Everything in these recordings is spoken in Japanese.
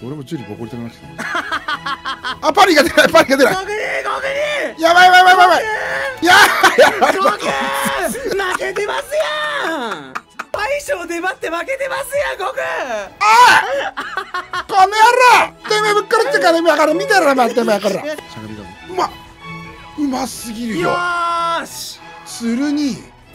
俺もジュリボコりたくなってきた。あ、パリが出ない、パリが出ない。 ゴクニやばいやばいやばいやばい。 ゴク負けてますやん。大将粘って負けてますやん、ゴク。 この野郎、てめえぶっ殺してから、今から見てろ、待ってめえから。しゃがみだぞ。うますぎるよ。 よーし。 するに。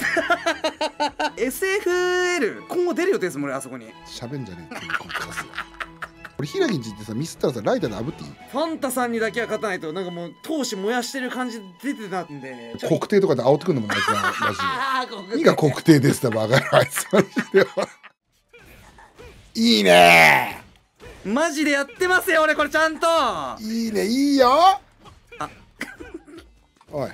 SFL 今後出る予定ですもん、俺あそこに。 喋んじゃねえっていうこのカス。俺平木んちってさ、ミスったらさ、ライターで炙っていい？ ファンタさんにだけは勝たないと、なんかもう闘志燃やしてる感じ出てたんで。 国定とかで煽ってくんのもないしな、マジで。 ああ、 何が国定ですってバカ野郎、あいつマジで。いいねー。マジでやってますよ、俺これちゃんと。 いいね、いいよ。おい。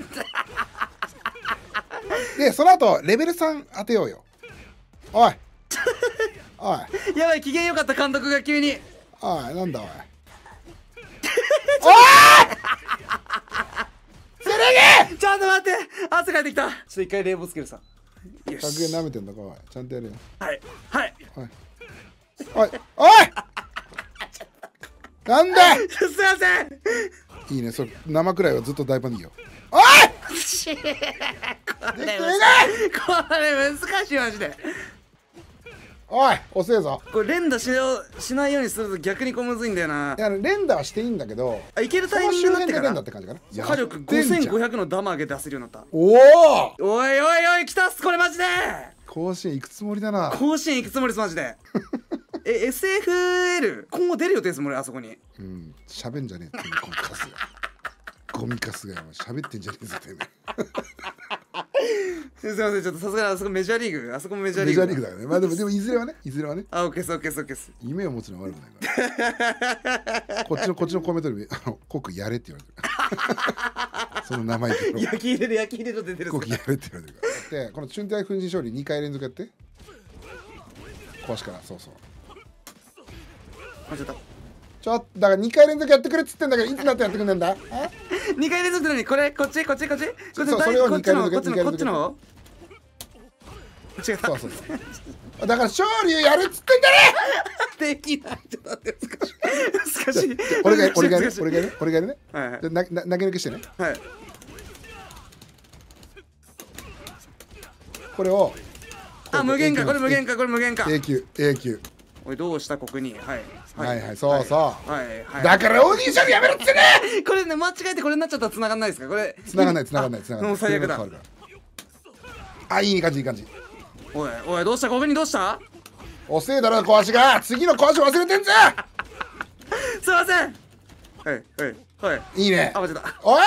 で、その後レベル3当てようよ。おい。おい。 やばい、機嫌良かった監督が急に。 おい、なんだおい。おい。セレゲ。 ちょっと待って、汗かいてきた。ちょっと一回冷房つけるさ。よ 100 し。 円舐めてんだか、おい。ちゃんとやるよ。 はいはい。 おい。おい。おい。なんだ。 すいません。 いいね、それ生くらいはずっと大パニーよ。おい。 これで難しいマジで。 おい、遅えぞ。 これ連打しないようにすると逆にこうむずいんだよな。 いや、連打はしていいんだけど、 あ、いけるそのタイミング周辺で連打になってからって感じかな。 火力5500のダマーゲ出せるようになった。 おお。 おいおいおい、来たっすこれマジで。 甲子園行くつもりだな。 甲子園行くつもりですマジで。SFL 今後出る予定ですもん、俺あそこに。 うん、喋んじゃねえってこのカスが。ゴミカスが喋ってんじゃねえぞてめえ。 すいません、ちょっとさすがにあそこメジャーリーグ、あそこもメジャーリメーグ。 ジャーリーグだよね。まあでもいずれはね、いずれはね。 あ、オッケーですオッケーですオッケーです。 夢を持つのは悪くないから。こっちのコメントでコクやれって言われてる。その名前で。 焼き入れる出てる。 コクやれって言われてるから。で、この春隊粉塵勝利2回連続やって。壊しから、そうそう。 間違った。 だから2回連続やってくれっつってんだけど、いつになってやってくんねんだ。 2回連続なのにこれこっちそうそれを2回連続こっちの方。違った。 そうだから勝利をやるっつってんだね。 できない。ちょっと待って、難しい。 俺がやるね。 はいはい投げ抜きしてね。 はい。 これを。 あ、無限か、これ無限か。 永久。 おい、どうした国に。はいそうそう。 はいだからオーディションやめろっつってね。 これね、間違えてこれになっちゃったら繋がんないですかこれ。 繋がんない。 もう最悪だ。 あ、いい感じ。 おい、どうした国にどうした。 遅えだろ小足が。次の小足忘れてんぞ。 すいません。はい。 いいね。 あ、間違えた。 おい。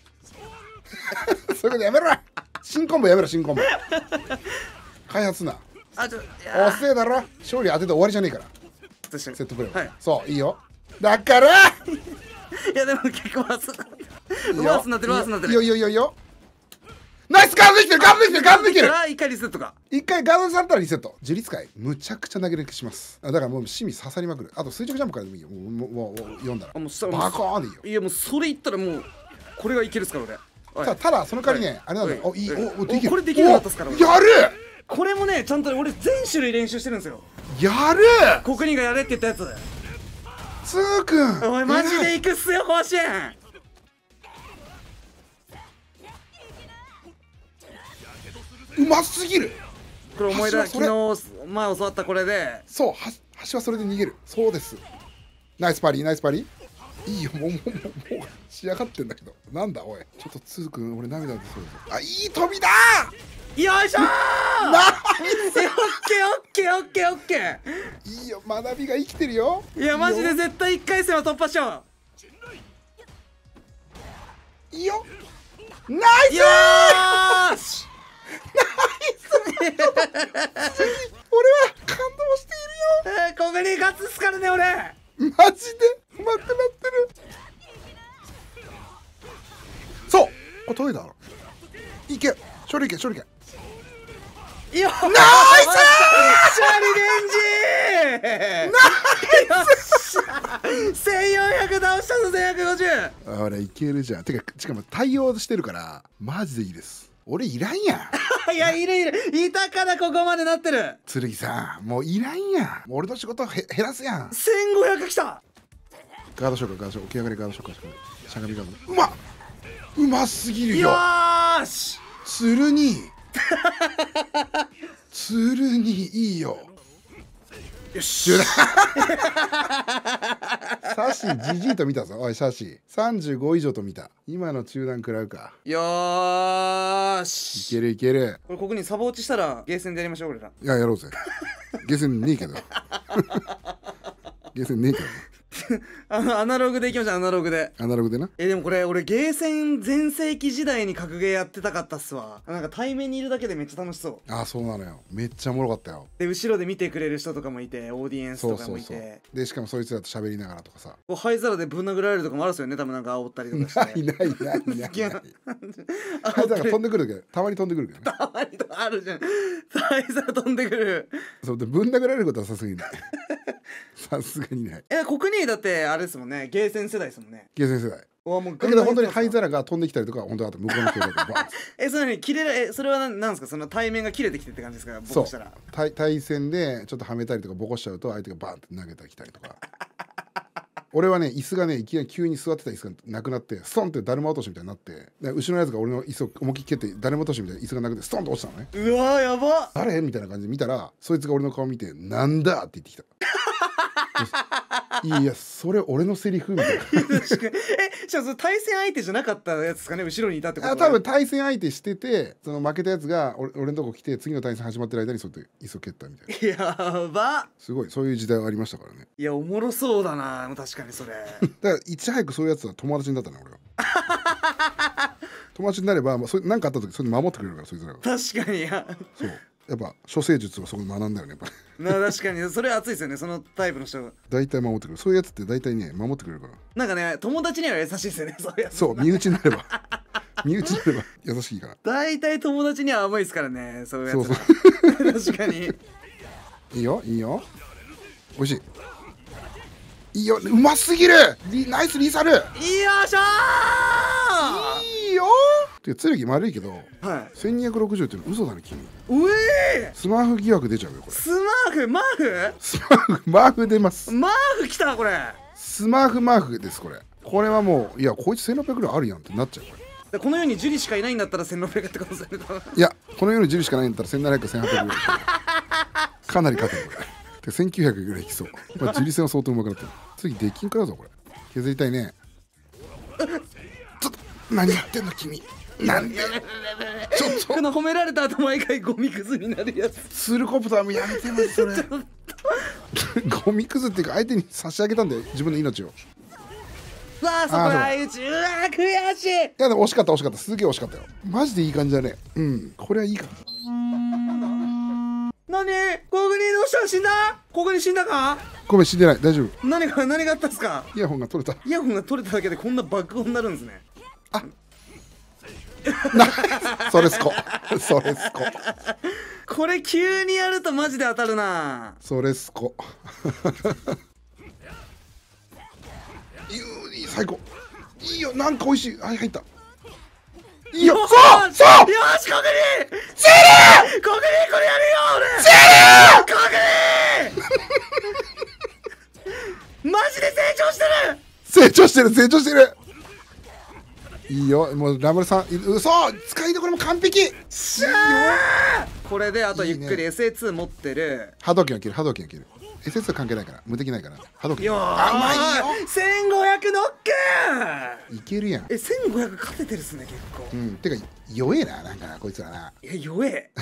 そういうことやめろ。新コンボやめろ。開発な。 あ、 遅えだろ。勝利当てて終わりじゃねえから。セットプレー。 はい。 そう、いいよ。だから。 いやでも結構ワースなってる。 いいよ。ナイスガードできてる。 一回リセットか。 一回ガードされたらリセット。呪律使いむちゃくちゃ投げ抜きします。だからもうシミ刺さりまくる。あと垂直ジャンプからでもいいよ。もう読んだらもうバコーンでいいよ。 いやもうそれ言ったらもうこれがいけるっすから俺。 ただその代わりね、あれなんだよ。いい。 これできるようになったっすから。 やる。 これもね、ちゃんと俺全種類練習してるんですよ。 やる。 国人がやれって言ったやつ。 つーくん。 おいマジで行くっすよ甲子園。 うますぎる。 これ思い出昨日前教わったこれで。 そう、橋はそれで逃げる。そうです。ナイスパリ。いいよ、もう仕上がってんだけど。なんだおい。ちょっとつーくん俺涙出そうだ。あ、いい飛びだ。 よいしょー。 ナイス。 オッケー。 いいよ、学びが生きてるよ。 いやマジで絶対1回戦は突破しよう。いいよ。ナイス。 よーし。 俺は感動しているよ。 ここに勝つっすからね俺。 マジでうまくなってる。そう、これトイレだろ。いけ、処理いけ。 よっ、ナイス。 シャリレンジ。ナイス。1400倒したぞ。1450。 あれいけるじゃん。てかしかも対応してるからマジでいいです。 俺いらんやん。 いや、いるいたからここまでなってる。 剣さんもういらんやん。もう俺の仕事減らすやん。 1500きた。 ガードショーか、ガードショー、起き上がりガードショーか、しゃがみガード。うますぎるよよ。 ーし。 鶴に鶴にいいよ。 よし。 サシじじいと見たぞ。おいサシ35以上と見た。今の中段食らうか。 よーいし。 けるいける。 これここにサボ落ちしたらゲーセンでやりましょう俺ら。 いややろうぜ。ゲーセンねえけど。ゲーセンねえけどね。 アナログでいきましょう。アナログで。 アナログでな。 でもこれ俺ゲーセン全盛期時代に格ゲーやってたかったっすわ。なんか対面にいるだけでめっちゃ楽しそう。 ああそうなのよ。めっちゃおもろかったよ。 で後ろで見てくれる人とかもいて、オーディエンスとかもいて、 でしかもそいつらと喋りながらとかさ。 こう灰皿でぶん殴られるとかもあるっすよね。多分なんか煽ったりとかしてないないないないない。 煽ったり飛んでくるけどたまに飛んでくるけどね。 たまにとかあるじゃん。灰皿飛んでくる。 そうでぶん殴られることはさすがにない。さすがにない。 国にだってあれですもんね。ゲーセン世代ですもんね。 ゲーセン世代。 もうだけど本当に灰皿が飛んできたりとか本当あと向こうの人がバーンそれに切れるそれはなんですか。その対面が切れてきてって感じですか。 そう僕したら対戦でちょっとはめたりとかボコしちゃうと相手がバーンって投げてきたりとか。俺はね椅子がねいきなり急に座ってた椅子がなくなってストンってだるま落としみたいになってで後ろのやつが俺の椅子を思いっきり蹴ってだるま落としみたいな椅子がなくてストンと落ちたのね。 うわーやば。 誰みたいな感じで見たらそいつが俺の顔見てなんだって言ってきた。いやそれ俺のセリフみたいな。 確かにじゃあその対戦相手じゃなかったやつですかね。後ろにいたってことは。 多分対戦相手しててその負けたやつが俺のとこ来て次の対戦始まってる間にそうやって椅子を蹴ったみたいな。 やば。 すごいそういう時代はありましたからね。 いやおもろそうだな。確かにそれだからいち早くそういうやつは友達になったね俺は。友達になれば何かあった時それで守ってくれるからそいつらが。 確かに。 そうやっぱ処世術をそこで学んだよねやっぱり。 確かにそれ熱いですよね。そのタイプの人が大体守ってくれる。そういうやつって大体ね守ってくれるから。 なんかね友達には優しいですよね。そういうやつ。 そう身内になれば身内になれば優しいから。 大体友達には甘いですからね。そういうやつそうら。確かに。 いいよいいよ。美味しい。いいようますぎる。ナイスリーサル。 よいしょー。 いいよ。てか剣丸いけどはい。 1260っていうの嘘だね君。 うえー。 スマーフ疑惑出ちゃうよこれ。 スマーフマーフスマーフ出ます。 マーフ来たこれ。 スマーフですこれ。これはもういやこいつ1600ぐらいあるやんってなっちゃうこれ。 でこの世にジュリしかいないんだったら1600ってことですよね。多分いやこの世に10しかないんだったら1700か1800ぐらいかなり勝てるこれ。で1900ぐらいいきそう。まあジュリ戦は相当うまくなってる。次デッキングからぞこれ。削りたいね。ちょっと何やってんの君。なんでちょっとこの褒められた後毎回ゴミくずになるやつ。 ツールコプターもやめてますそれ。ゴミくずっていうか相手に差し上げたんだよ自分の命を。 うわあそこ相打ち。うわー悔しい。 いやでも惜しかったすげえ惜しかったよ。マジでいい感じだね。これはいいか。 何コグニどうした。死んだ。コグニ死んだか。 ごめん死んでない大丈夫。 何があったんすか。 イヤホンが取れた。 イヤホンが取れただけでこんな爆音になるんですね。 それすここれ急にやるとマジで当たるな。 それすこいい最高。いいよなんか美味しい。はい入った。いいよそうよしコグニセルコグニこれやるよ俺。セルコグニマジで成長してる。 成長してる。いいよもうラムルさん嘘使いどころも完璧。 しゃー。これであとゆっくり SA2 持ってる。 波動拳を切るSS は関係ないから無敵ないから波動拳。 よーあうまいよ。 1500ノック。 いけるやん。 1500勝ててるっすね結構。 てか弱えななんかなこいつらな。 いや弱え。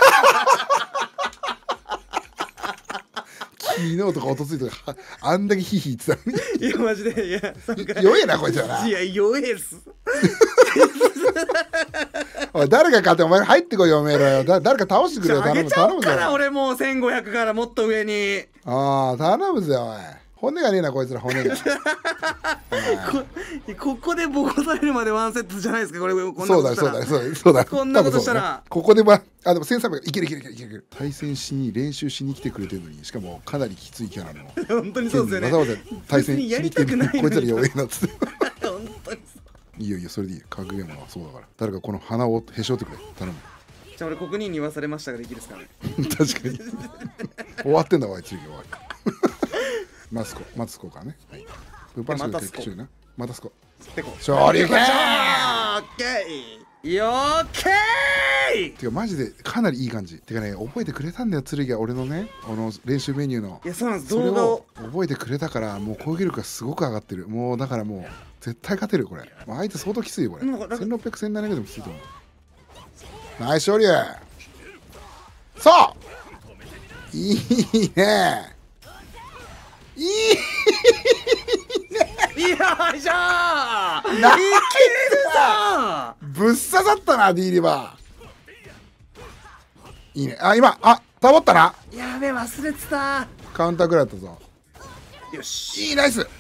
昨日とかおとついとかあんだけヒーヒー言ってたのに。 いやマジでいや弱えなこいつらな。 いや弱えっす。 おい誰が勝ってお前入ってこいよおめえらよ。誰か倒してくれよ。 あげちゃおうかな頼むぞ。 俺もう1500からもっと上に。 ああ頼むぜおい。骨がねえなこいつら骨が。 ここでボコされるまでワンセットじゃないですかこれ。こんなことしたらそうだこんなことしたら、 多分そうねここででも1300いける対戦しに練習しに来てくれてるのにしかもかなりきついキャラの本当にそうですよね。 わざわざ対戦し別にやりに来てるのたくないにこいつら弱えなっつって。 本当にいいよいいよ、それでいいよ。格ゲームはそうだから。誰かこの鼻をへし折ってくれ、頼む。 じゃあ俺国人に言わされましたができるですかね。 確かに終わってんだわ、一撃終わり。マツコからね。はい。ウーパーシュー結構強いな。またすこ。 てこ。 勝利。オッケオッケー。よーけー。 てかマジでかなりいい感じ。てかね、覚えてくれたんだよ、剣が俺のね、練習メニューの。 いや、そうなんです。 それ動画をを覚えてくれたから、もう攻撃力がすごく上がってる。もうだからもう絶対勝てるこれ。もう相手相当きついよこれ。1600、1700でもきついと思う。ナイス勝利。そういいね。いいよいしょー。いけるぞー。 ぶっ刺さったな、D リバー。いいね。あ、今、保ったな。 やべえ、忘れてた。 カウンター食らったぞ。 よし。 いい、ナイス。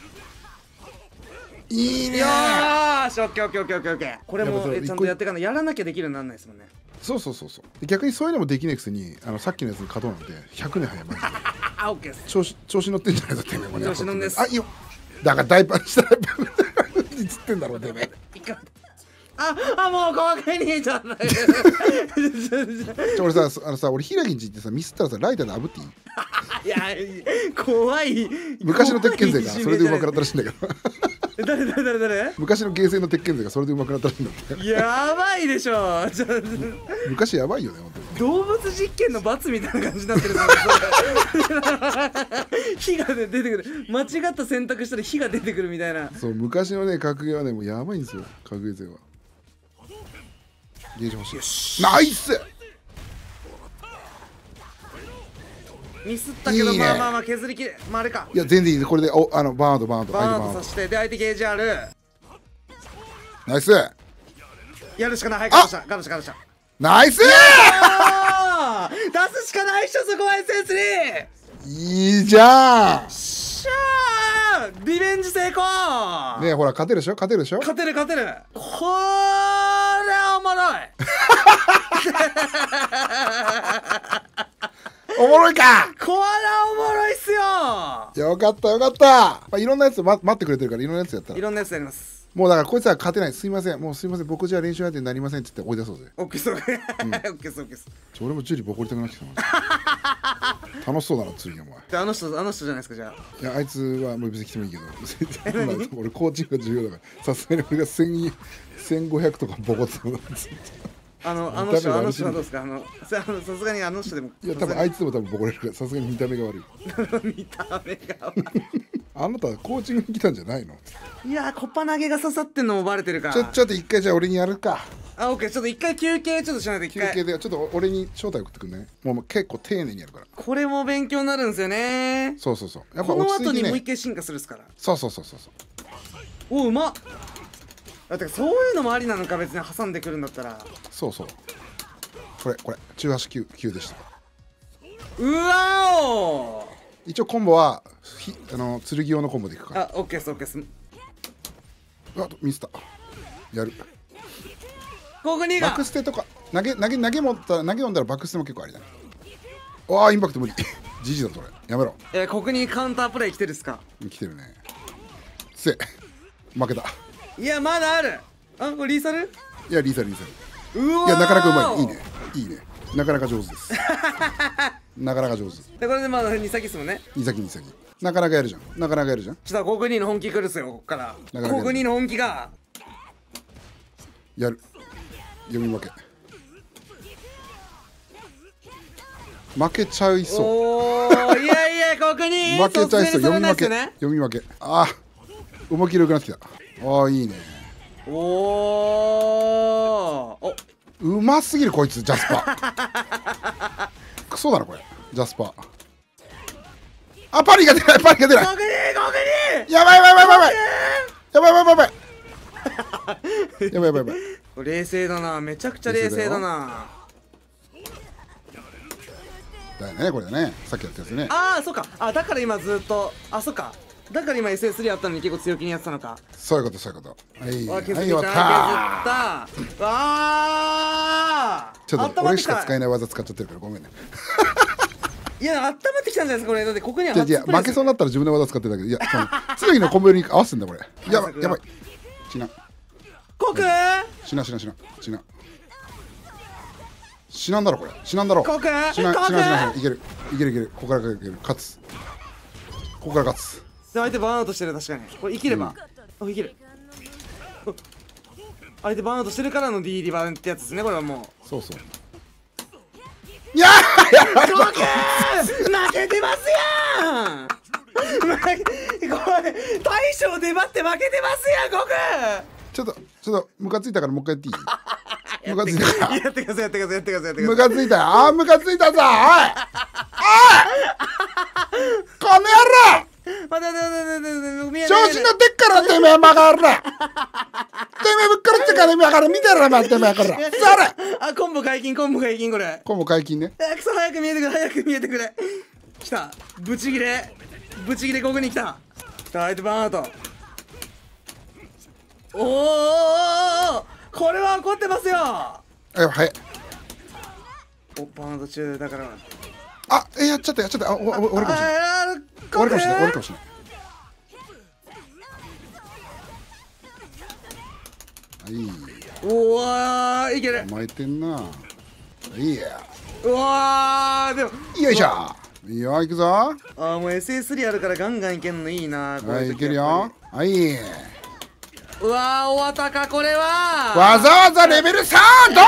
いいね。 よーし、オッケーオッケーオッケーオッケーオッケー。これもやっぱそれちゃんとやってかな、やらなきゃできるようにならないですもんね。 そうで逆にそういうのもできないくせに、さっきのやつに勝とうなんて100年早いマジで。 あ、オッケーです。 調子乗ってんじゃないぞてめえもね。 調子乗んです。 あ、いいよ。だから大パンしたらにつってんだろてめえ。 もう細かいにちゃった。 俺さ、俺平木んち行ってさ、ミスったらさ、ライターで炙っていい？ いや、怖い。 昔の鉄拳勢がそれで上手くなったらしいんだけど。 誰昔のゲーセンの鉄拳勢がそれで上手くなったらしいんだって。 やばいでしょ。 昔やばいよね、本当に。 動物実験の罰みたいな感じになってる。火が出てくる。間違った選択したら火が出てくるみたいな。 そう、昔のね、格ゲーはね、もうやばいんですよ、格ゲー勢は。ゲージ欲しい。ナイス。 ミスったけど、 いいね。 まあ削りきれ、あれか。 いや、全然いい。これで、バーンとさして、で、相手ゲージある。 ナイス。 やるしかない。はい、ガードした。 ナイス。 出すしかないっしょ、そこは SS3。 いいじゃん。 しゃー、リベンジ成功。 ねえ、ほら、勝てるでしょ。 勝てる。これおもろい。 おもろいか。 これおもろいっすよ。 よかった。いろんなやつ待ってくれてるから、いろんなやつやったら。 いろんなやつやります。 もうだからこいつは勝てない。すいません、僕じゃ練習相手になりませんって言って追い出そうぜ。 オッケーそう。オッケーそう。 俺もジュリボコりたくなってきた。楽しそうだな、次お前。 あの人じゃないですか、じゃあ。 いや、あいつはもう別に来てもいいけど、俺コーチングが重要だから、さすがに俺が1500とかボコってあの人はどうですか。さすがにあの人でも。 いや、多分あいつでもボコれるから、さすがに見た目が悪い。 見た目が悪い。 あなたコーチングに来たんじゃないの？ いや、コパ投げが刺さってんのもバレてるから。 ちょっと一回じゃあ俺にやるか。 オッケー、ちょっと一回休憩ちょっとしないと。 休憩でちょっと俺に招待送ってくんね。もう結構丁寧にやるから。 これも勉強になるんですよね。 そう。 やっぱこの後にもう一回進化するっすから。 そう。 お、うまっ。だってそういうのもありなのか、別に挟んでくるんだったら。 そう。これ中足9でした。 うわお。 一応コンボは剣用のコンボでいくから。 オッケーです。 ミスった。やる。 ここにバックステとか投げ読んだらバックステも結構ありだね。ああ、インパクト無理。ジジだそれ。やめろ。 ここにカウンタープレイ来てるっすか。 来てるね。負けた。 いや、まだある。これリーサル。 いや、リーサル。 うわー。 いや、なかなかうまい。いいね。なかなか上手です。なかなか上手。 で、これでまだ2先っすもんね。 2先。なかなかやるじゃん。 ちょっとコグニーの本気来るっすよ、こっから。コグニーの本気が。 やる。読み負け。負けちゃいそう。 おー、いや、コグニー。 負けちゃいそう。読み負け。ああ、思いっきり良くなってきた。ああ、いいね。うますぎるこいつ、ジャスパー。クソだなこれ、ジャスパー。パリが出ない。 コグニー。 やばい。 冷静だな、めちゃくちゃ冷静だな。 だよね、これね、さっきやったやつね。 そうか。だから今ずっと、そうか。だから今 SS3 やったのに結構強気にやってたのか。 そういうこと。はい、 削った。 ちょっと俺しか使えない技使っちゃってるからごめんね。 いや、温まってきたんじゃないですか、これ。だってここには負けそうになったら自分で技使ってるだけど、いや、次のコンボに合わせてんだこれ。やばい。違う。 コク死なんだろこれ。死なんだろ。 コク死なん。いける。ここからいける。勝つ。 相手バーンアウトしてる。確かにこれ生きれば、生きる。相手バーンアウトしてるからの D リバウンってやつですね。これはもうそう。いやコク負けてますやん。これ大将粘って負けてますやん。コクちょっとムカついたからもう一回やっていい？ムカついたからやってください。 ムカついたムカついたぞ。おいこの野郎待って調子乗ってっからてめえバカ野郎。てめえぶっからってから見てろ待ってめえから。それあ、コンボ解禁これ。 コンボ解禁ね。 くそ早く見えてくれ。来た。ブチギレここに来た。相手バーンアウト。おおこれは怒ってますよ。 はい。 おバーンアウト中だから。 やっちゃった。終わるかもしれない。 おわいける。 甘えてんな。いいや。 うわでもよいしょ。いいよ行くぞ。 もう SS3 あるからガンガンいけんのいいな。 はいいけるよ。はい。 うわー、おわたかこれはわざわざレベル3ドン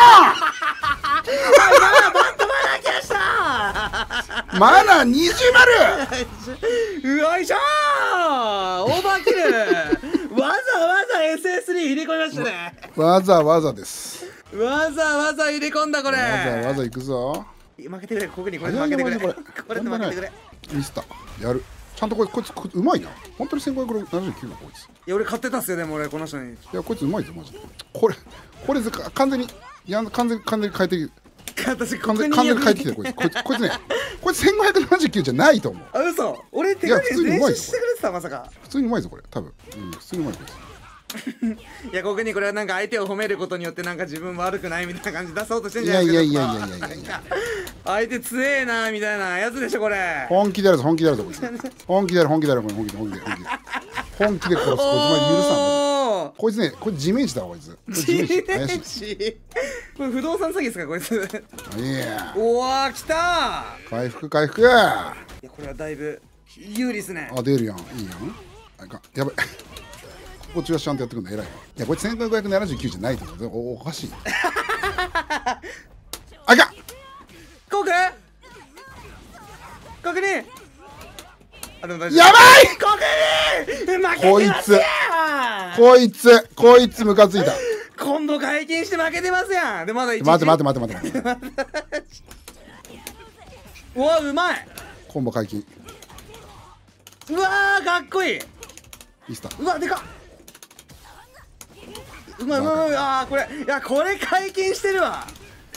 バントマナー来ましたマナー20丸よいしょーオーバーキルわざわざ SS3 入れ込みましたね。 わざわざです。 わざわざ入れ込んだこれ。 わざわざ行くぞ。 負けてくれ、ここにこれで負けてくれ。これで負けてくれ。 ミスった。やる。ちゃんとこいつうまいな。本当に1579なこいつ。 いや俺買ってたっすよ。でも俺この人に。 いやこいつうまいぞマジで。これ完全に変えてる。 私完全に変えてきてるこいつね。こいつ1579じゃないと思う。 あ、嘘。俺手加減練習してくれてた。まさか普通にうまいぞこれ多分。普通にうまいこいつ。 いやここにこれはなんか相手を褒めることによってなんか自分悪くないみたいな感じ出そうとしてんじゃないですか。 いや相手強えなみたいなやつでしょこれ。 本気でやるぞこいつ。本気で殺すこいつマジ許さん。こいつねこれ地面師だわこいつ。 地面師これ不動産詐欺ですかこいつ。 いやおわ来た。 回復。 いやこれはだいぶ有利っすね。 出るやん。いいやん。やばいここ中はちゃんとやってくんだ。偉い。いやこれ1579じゃないと思う。おかしい。あかんコク確認。あでも大丈夫。 やばいコクに負けてますやん。 こいつムカついた。 今度解禁して負けてますやん。でまだ1。 待ってうわうまい。 コンボ解禁。 うわーかっこいい。 ミスター。 うわでかっ。うまいあーこれいやこれ解禁してるわ。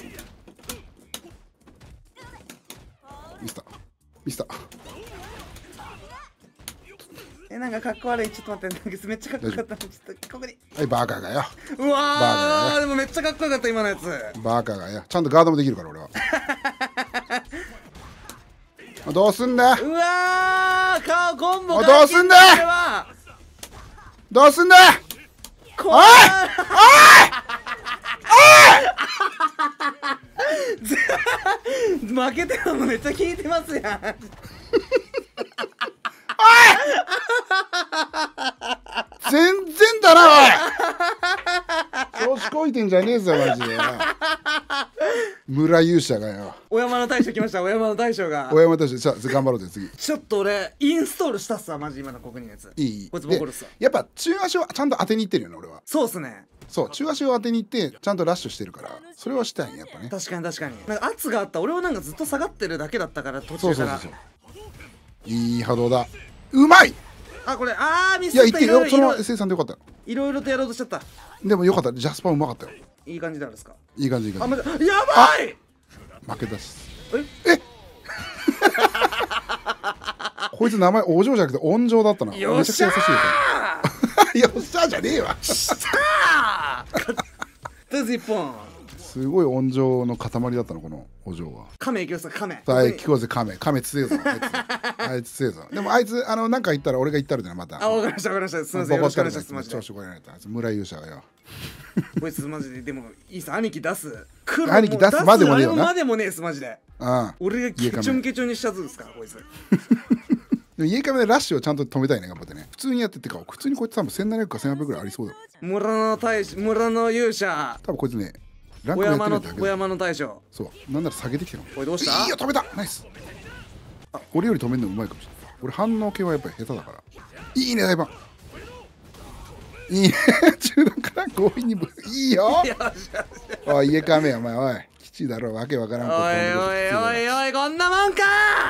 ミスター。 なんかかっこ悪い。ちょっと待って。なんかめっちゃかっこよかった。ちょっとここに。 はいバカがよ。 うわーでもめっちゃかっこよかった今のやつ。 バカがよ。ちゃんとガードもできるから俺は。どうすんだ。 うわー顔コンボどうすんだ。どうすんだ。おい負けてるのめっちゃ聞いてますやん。 全然だなおい。調子こいてんじゃねえぞマジで。村勇者がよ。 小山の大将来ました。小山の大将が。 小山大将じゃあ頑張ろうぜ次。 ちょっと俺インストールしたっすわマジ今の国にのやつ。 いい。 こいつボコるっすわ。 やっぱ中足をちゃんと当てにいってるよね俺は。 そうっすね。 そう中足を当てにいってちゃんとラッシュしてるからそれはしたいねやっぱね。 確かになんか圧があった。俺はなんかずっと下がってるだけだったから途中から。 いい波動だ。うまい。 これミスった。 いや言ってよその生産でよかった。 いろいろとやろうとしちゃった。 でもよかった。ジャスパーうまかったよ。 いい感じなんですか。 いい感じ。 やばい。 負けたし。こいつ名前お嬢じゃなくて温情だったな。 よっしゃーよっしゃーじゃねえわ。 とりあえず1本。 すごい温情の塊だったのこのお嬢は。 亀行きますか亀。 さあ聞こうぜ亀強えぞあいつ強えぞ。でもあいつなんか言ったら俺が言ったるじゃんまた。 あ、わかりましたわかりました。すみません、よろしくお願いします。マジで調子こられた村勇者がよ。 こいつマジででもいいさ、兄貴出す。 兄貴出すまでもねえよな。 までもねえすマジで。俺がケチョンケチョンにしたずですからこいつ。 でも家カメでラッシュをちゃんと止めたいね頑張ってね。普通にやってってか普通にこいつ多分1700か1800ぐらいありそうだよ。 村の勇者。 多分こいつねラン小クやってるだけだ。 山の大将。 そうなんなら下げてきたの。 これどうした？ いいよ止めたナイス。俺より止めるのうまいかもしれない。俺反応系はやっぱり下手だから。いいね大盤。いいね中段から強引にいいよ。おい家カメお前おいきちいだろわけわからんこと。 おいこんなもんか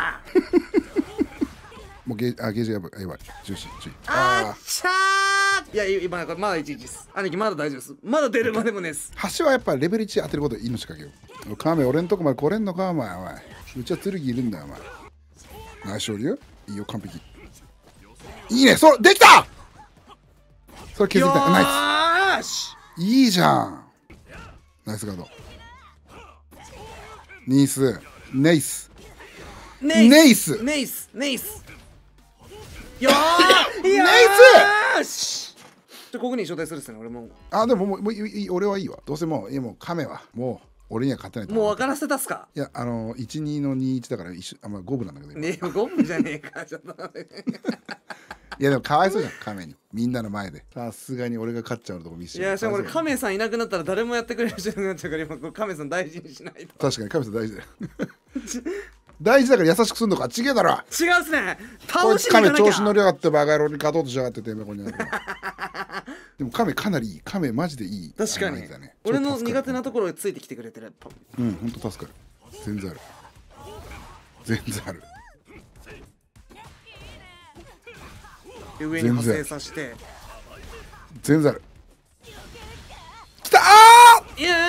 もうゲージやばい重視あっちゃー。いや今まだ11です。兄貴まだ大丈夫です。まだ出るまでもねです。 橋はやっぱレベル1当てること命かけよう。カメ俺んとこまで来れんのかお前。おいうちは剣いるんだよお前。ナイス勝利よ。いいよ完璧。いいねそうできた。それ削りたい。ナイスいいじゃん。ナイスガードネイスネイスよーネイスここに招待するっすね俺も。 でももういい俺はいいわ。どうせもうカメはもう俺には勝てないと。 もう分からせたっすか。 いや12の21だから五分なんだけどねえ五分じゃねえかちょっといやでもかわいそうじゃんカメにみんなの前で。さすがに俺が勝っちゃうとこ見せて。 いやしかも俺カメさんいなくなったら誰もやってくれる人になっちゃうから今カメさん大事にしないと。 確かにカメさん大事だよ大事だから優しくすんのかちげえだろ。 違うっすね倒しに行かなきゃ。カメ調子乗りやがってバカ野郎に勝とうとしやがっててめこにでもカメかなりいい。カメマジでいい。 確かに俺の苦手なところについてきてくれてる。 ほんと助かる。全然あるで上に派生させて全然ある。きたいや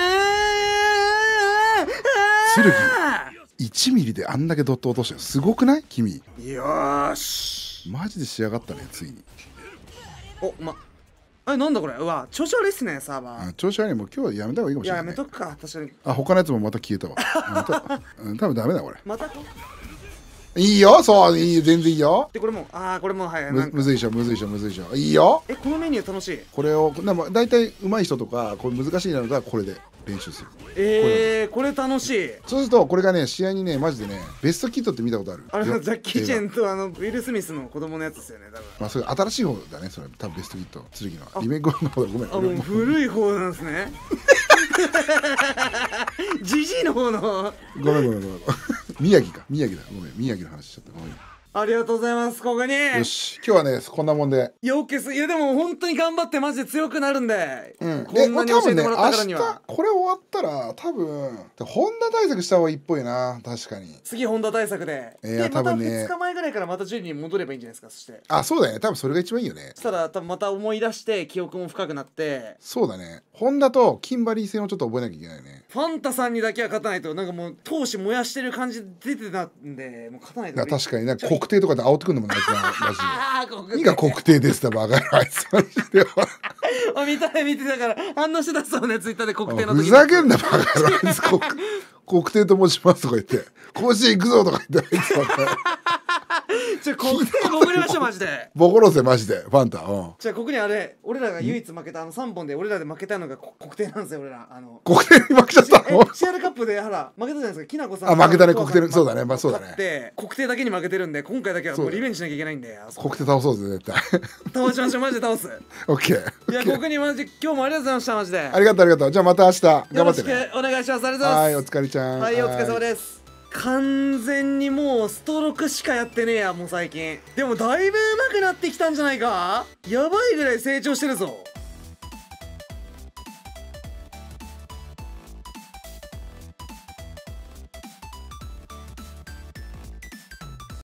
1ミリであんだけドット落としたよ。すごくない君。 よーしマジで仕上がったねついに。 なんだこれ。うわ調子悪いっすねサーバー。 調子悪い。もう今日はやめた方がいいかもしれない。 やめとくか確かに。 他のやつもまた消えたわ多分ダメだこれ。 またいいよそういい全然いいよ。 でこれもはいむずいでしょいいよ。 このメニュー楽しい。 これをだいたい上手い人とかこれ難しいなのがこれで練習する。 これ楽しい。 そうするとこれがね試合にねマジでねベストキットって見たことある。 あれザッキー・チェンとウィル・スミスの子供のやつですよね多分。 それ新しい方だねそれ多分ベストキット剣のリメイクの方だ。ごめんもう古い方なんですねジジイの方のごめん宮城だごめん宮城の話しちゃったごめん。 ありがとうございます。ここによし今日はねこんなもんで。 いやでも本当に頑張ってマジで強くなるんで、 こんなに教えてもらったからには。 これ終わったら多分本田対策した方がいいっぽいな。確かに次本田対策で多分ねまた2日前ぐらいからまた順位に戻ればいいんじゃないですか。そしてそうだよね多分それが一番いいよね。 そしたら多分また思い出して記憶も深くなって。 そうだね本田とキンバリー戦をちょっと覚えなきゃいけないね。 ファンタさんにだけは勝たないとなんかもう闘志燃やしてる感じ出てたんでもう勝たないと。 確かに国定とかで煽ってくんのもないかマジで。いいが国定ですだバカ野郎あいつマジで見てたから反応してたそうねツイッターで国定の時。 ふざけんなバカ野郎あいつ国定と申しますとか言って甲子園行くぞとか言ってあいつ国定潜りましょうマジで。 ボコろせマジでファンタ。 じゃあここに俺らが唯一負けた3本で俺らで負けたのが国定なんですよ俺ら。 国定に負けちゃったの。 シアルカップで負けたじゃないですか。きなこさん負けたね国定。そうだねそうだね。 国定だけに負けてるんで今回だけはもうリベンジしなきゃいけないんで国定倒そうぜ絶対倒しましょうマジで倒す。 オッケー。 いやここにマジ今日もありがとうございましたマジで。 ありがとうじゃあまた明日頑張ってね。 よろしくお願いします。ありがとうございます。 はいお疲れちゃん。 はいお疲れ様です。完全にもうストロークしかやってねえやもう最近。でもだいぶ上手くなってきたんじゃないか。やばいぐらい成長してるぞ。